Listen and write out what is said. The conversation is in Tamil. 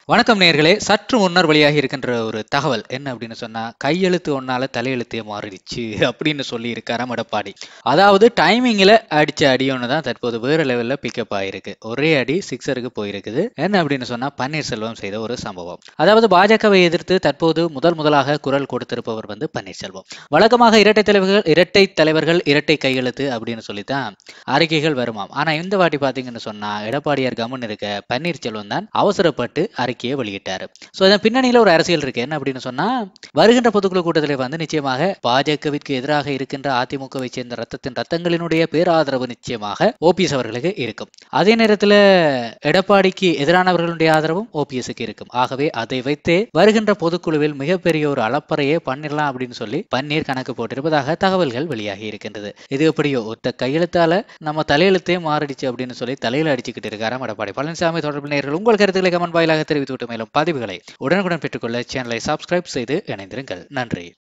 வணக்கம் நேயர்களே. சற்று முன்னர் வெளியாகி இருக்கின்ற ஒரு தகவல் என்ன அப்படின்னு சொன்னா, கையெழுத்து ஒன்னால தலையெழுத்தே மாறிடுச்சு அப்படின்னு சொல்லி இருக்காராம் எடப்பாடி. அதாவது டைமிங்ல அடிச்ச அடி ஒன்று தான் தற்போது வேற லெவல்ல பிக்கப் ஆயிருக்கு. ஒரே அடி சிக்ஸருக்கு போயிருக்குது. என்ன அப்படின்னு சொன்னா, பன்னீர்செல்வம் செய்த ஒரு சம்பவம். அதாவது பாஜகவை எதிர்த்து தற்போது முதலாக குரல் கொடுத்திருப்பவர் பன்னீர்செல்வம். வழக்கமாக இரட்டை தலைவர்கள் இரட்டை கையெழுத்து அப்படின்னு சொல்லித்தான் அறிக்கைகள் வருமாம். ஆனா இந்த வாட்டி பாத்தீங்கன்னு சொன்னா, எடப்பாடியார் கம்முன்னு இருக்க, பன்னீர்செல்வம் தான் அவசரப்பட்டு அறிக்கையை வெளியிட்டாரு. சோ இதன் பின்னணியில ஒரு அரசியல் இருக்கு. என்ன அப்படின்னு சொன்னா, வருகின்ற பொதுக்குழு கூட்டத்தில் நிச்சயமாக பாஜகவிற்கு எதிராக இருக்கின்ற அதிமுகவை சேர்ந்த ரத்தங்களினுடைய பேராதரவு நிச்சயமாக ஓபிஎஸ் அவர்களுக்கு இருக்கும். அதே நேரத்தில் எடப்பாடிக்கு எதிரானவர்களுடைய ஆதரவும் ஓபிஎஸ்க்கு இருக்கும். ஆகவே அதை வைத்தே வருகின்ற பொதுக்குழுவில் மிகப்பெரிய ஒரு அளப்பறையே பண்ணிடலாம் அப்படின்னு சொல்லி பன்னீர் கணக்கு போட்டிருப்பதாக தகவல்கள் வெளியாகி இருக்கின்றது. இது எப்படியோ ஒருத்த கையெழுத்தால நம்ம தலையெழுத்தே மாறிடுச்சு அப்படின்னு சொல்லி தலையில அடிச்சுக்கிட்டு இருக்காராம் எடப்பாடி பழனிசாமி. தொடர்பு நேயர்கள் உங்கள் கருத்துக்களை கமெண்ட் வாயிலாக தெரிவித்துவிட்டு மேலும் பதிவுகளை உடனுக்குடன் பெற்றுக்கொள்ள சேனலை சப்ஸ்கிரைப் செய்து இணைந்திருங்கள். நன்றி.